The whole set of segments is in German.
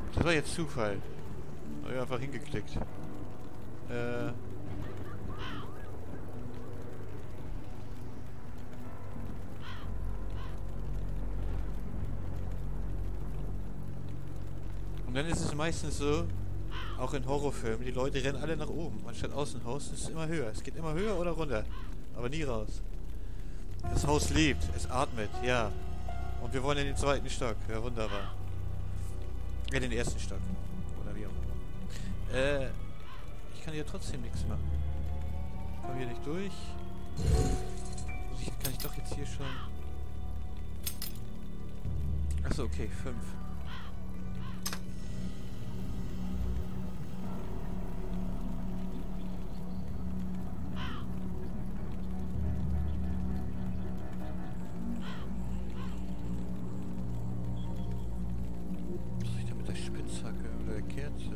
Das war jetzt Zufall. Hab ich einfach hingeklickt. Und dann ist es meistens so, auch in Horrorfilmen, die Leute rennen alle nach oben. Anstatt Außenhaus ist es immer höher. Es geht immer höher oder runter. Aber nie raus. Das Haus lebt, es atmet, ja. Und wir wollen in den zweiten Stock. Ja, wunderbar. Ja, den ersten Stock. Oder wie auch immer. Ich kann hier trotzdem nichts machen. Ich komme hier nicht durch. Kann ich doch jetzt hier schon... Achso, okay, 5. Was soll ich da mit der Spitzhacke oder der Kerze?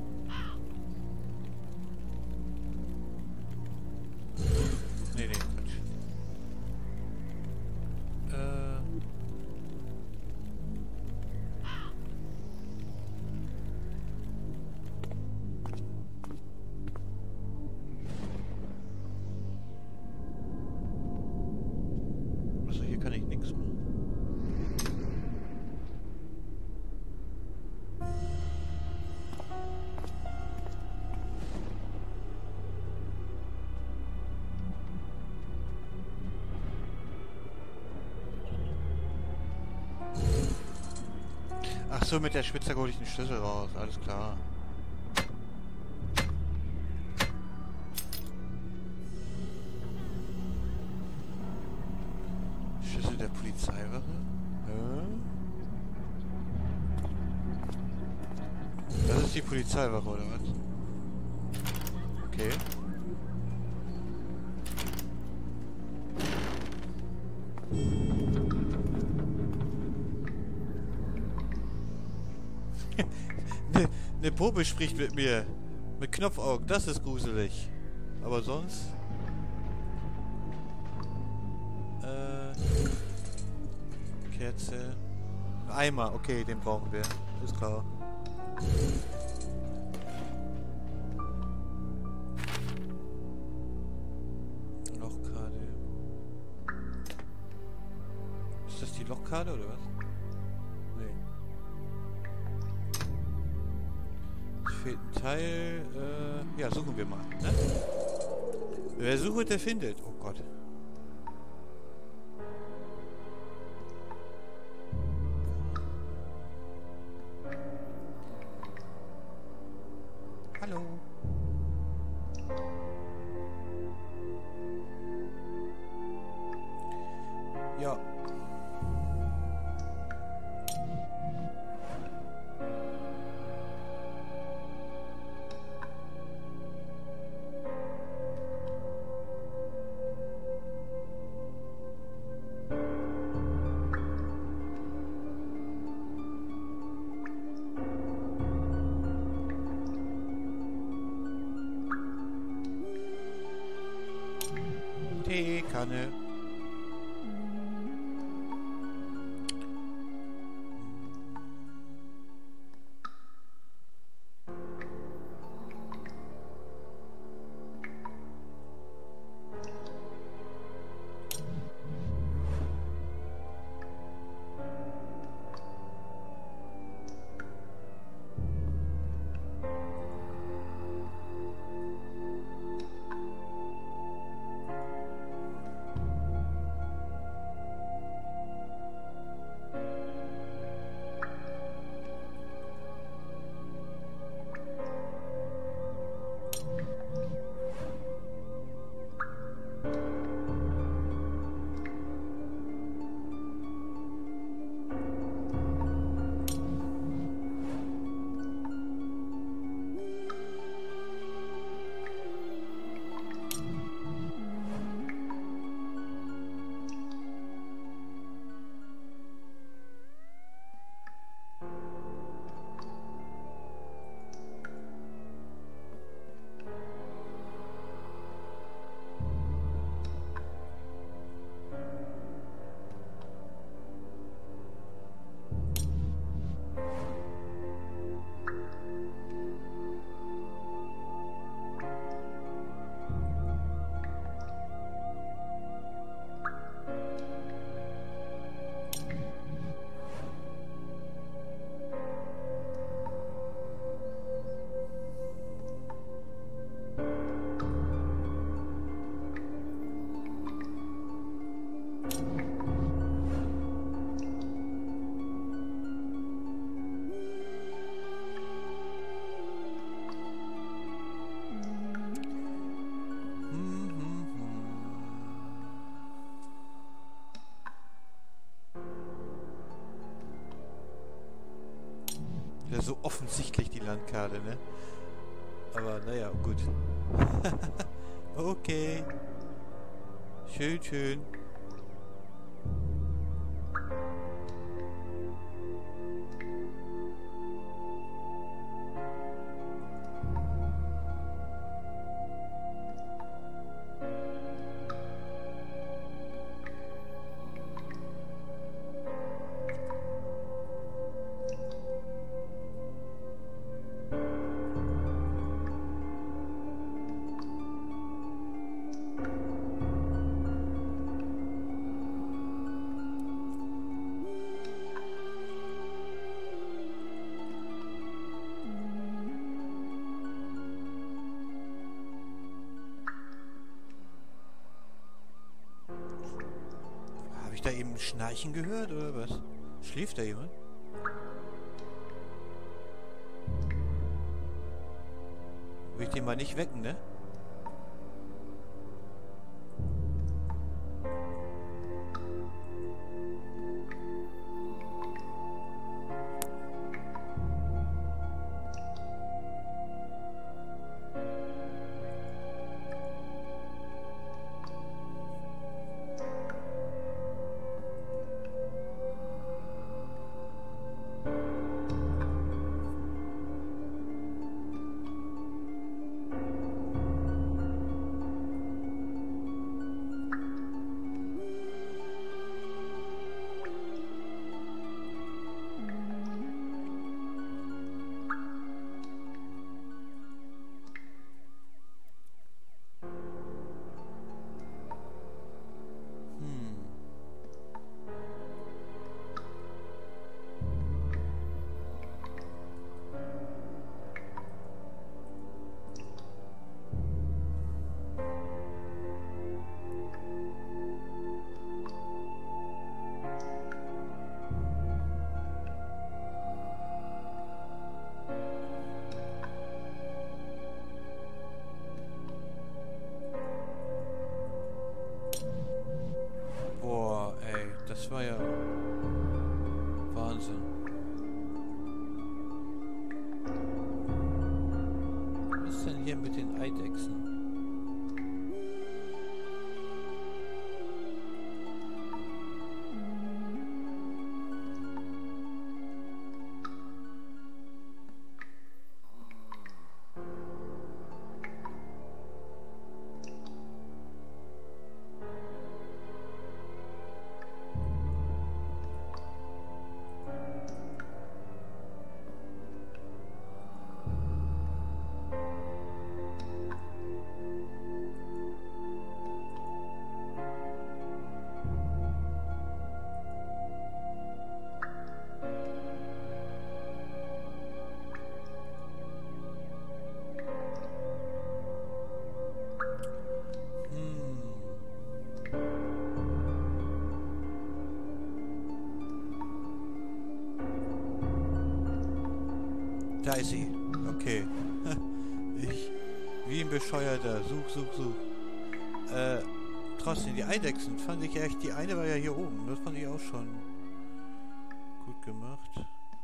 Nee, Quatsch. Also hier kann ich nichts machen. Ach so, mit der Spitzhacke hole ich den Schlüssel raus. Alles klar. Schlüssel der Polizeiwache? Das ist die Polizeiwache, oder was? Okay. Ne Puppe spricht mit mir. Mit Knopfaugen, das ist gruselig. Aber sonst... Kerze... Ein Eimer, okay, den brauchen wir. Ist klar. Lochkarte. Ist das die Lochkarte oder was? Nee. Es fehlt ein Teil. Ja, suchen wir mal. Ne? Wer sucht, der findet. Oh Gott. Hallo. Ja. Teekanne. Ja, so offensichtlich die Landkarte, ne? Aber naja, gut. Okay. Schön, schön. Habe ich da eben ein Schnarchen gehört oder was? Schläft da jemand? Will ich den mal nicht wecken, ne? Boah, ey, das war ja Wahnsinn. Was ist denn hier mit den Eidechsen? Da ist sie. Okay. Ich, wie ein Bescheuerter. Such. Trotzdem, die Eidechsen fand ich echt, die eine war ja hier oben. Das fand ich auch schon gut gemacht.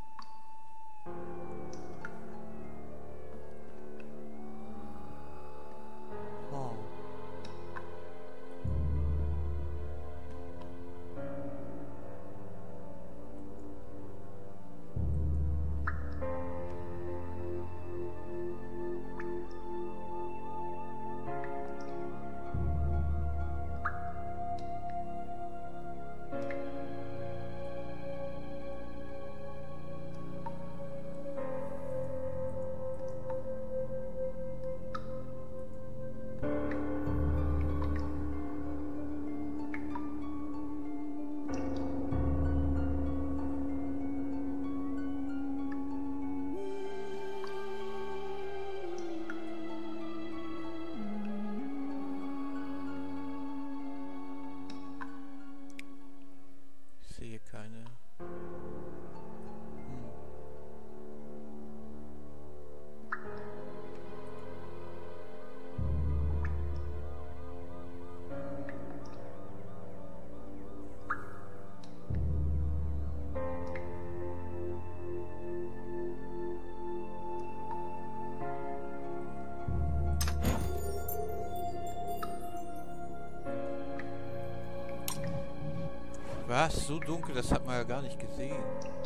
Oh. Was? So dunkel? Das hat man ja gar nicht gesehen.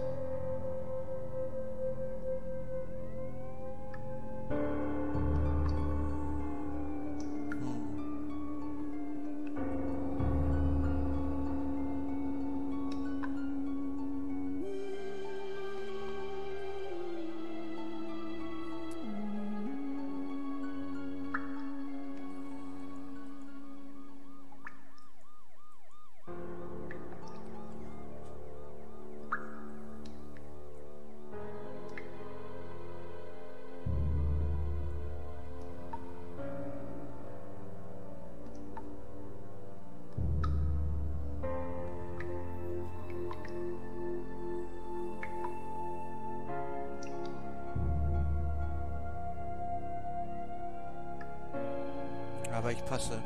Aber ich passe.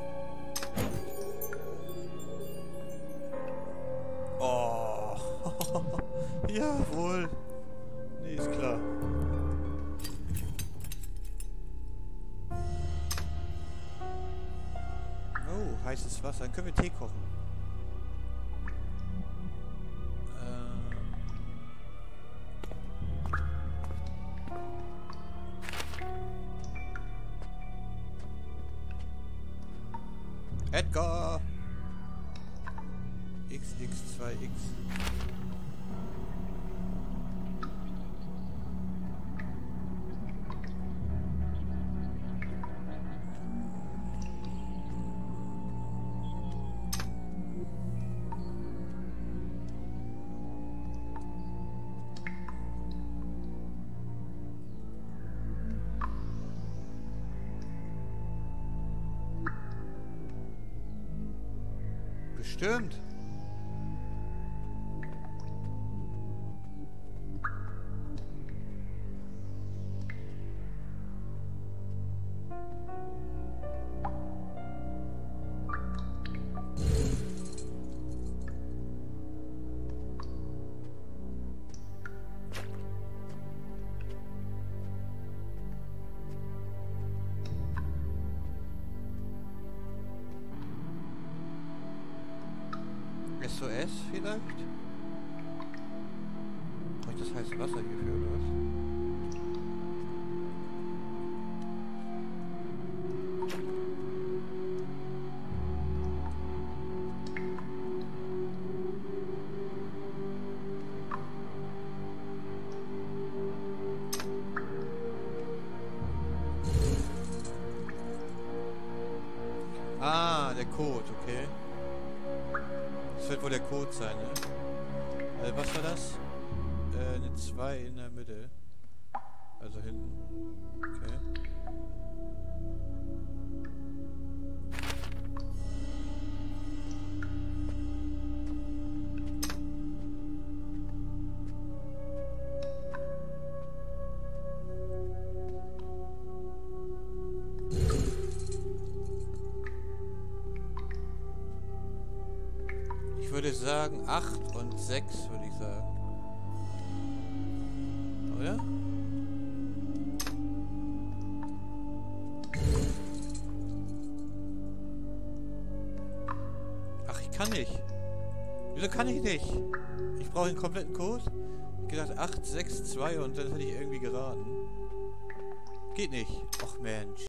Oh. Jawohl. Nee, ist klar. Oh, heißes Wasser. Dann können wir Tee kochen. Edgar! XX2X. Bestimmt. SOS vielleicht? Brauche ich das heiße Wasser hierfür, oder was? Ah, der Code, okay. Das wird wohl der Code sein, ne? Was war das? Eine 2 in der Mitte. Also hinten. Okay. Ich würde sagen 8 und 6, würde ich sagen. Oder? Ach, ich kann nicht. Wieso kann ich nicht? Ich brauche den kompletten Code. Ich gedacht 8, 6, 2 und dann hätte ich irgendwie geraten. Geht nicht. Och Mensch.